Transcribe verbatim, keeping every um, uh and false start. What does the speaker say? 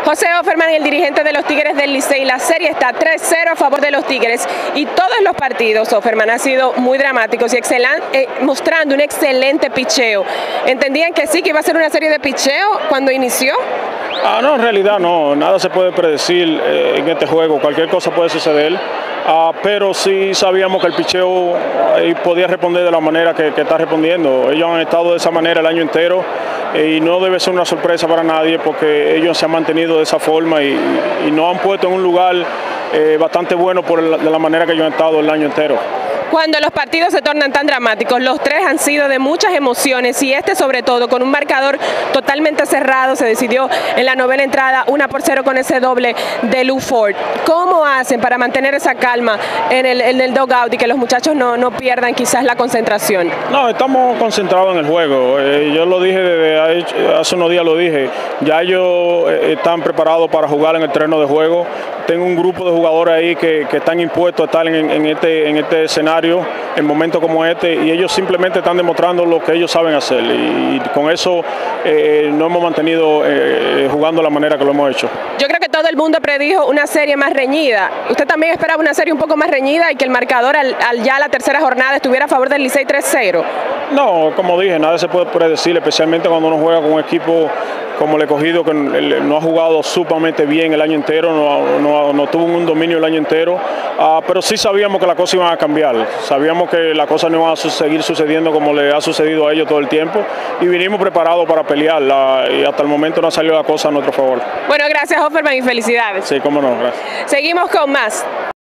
José Offerman, el dirigente de los Tigres del Licey. La serie está tres cero a favor de los Tigres y todos los partidos, Offerman, han sido muy dramáticos y eh, mostrando un excelente picheo. ¿Entendían que sí, que iba a ser una serie de picheo cuando inició? Ah, no, en realidad no, nada se puede predecir eh, en este juego, cualquier cosa puede suceder. Uh, pero sí sabíamos que el picheo uh, podía responder de la manera que, que está respondiendo. Ellos han estado de esa manera el año entero eh, y no debe ser una sorpresa para nadie porque ellos se han mantenido de esa forma y, y nos han puesto en un lugar eh, bastante bueno por el, de la manera que ellos han estado el año entero. Cuando los partidos se tornan tan dramáticos, los tres han sido de muchas emociones y este sobre todo con un marcador totalmente cerrado, se decidió en la novena entrada una por cero con ese doble de Lew Ford. ¿Cómo hacen para mantener esa calma en el, en el dugout y que los muchachos no, no pierdan quizás la concentración? No, estamos concentrados en el juego. Eh, yo lo dije desde hace unos días, lo dije, ya ellos eh, están preparados para jugar en el terreno de juego. Tengo un grupo de jugadores ahí que, que están impuestos a estar en, en, este, en este escenario, en momentos como este, y ellos simplemente están demostrando lo que ellos saben hacer. Y, y con eso eh, nos hemos mantenido eh, jugando de la manera que lo hemos hecho. Yo creo que todo el mundo predijo una serie más reñida. ¿Usted también esperaba una serie un poco más reñida y que el marcador al, al ya la tercera jornada estuviera a favor del Licey tres cero? No, como dije, nada se puede predecir, especialmente cuando uno juega con un equipo como el Escogido, que no ha jugado sumamente bien el año entero, no, no, no tuvo un dominio el año entero, uh, pero sí sabíamos que las cosas iban a cambiar, sabíamos que las cosas no iban a seguir sucediendo como le ha sucedido a ellos todo el tiempo y vinimos preparados para pelear uh, y hasta el momento no ha salido la cosa a nuestro favor. Bueno, gracias Offerman y felicidades. Sí, cómo no, gracias. Seguimos con más.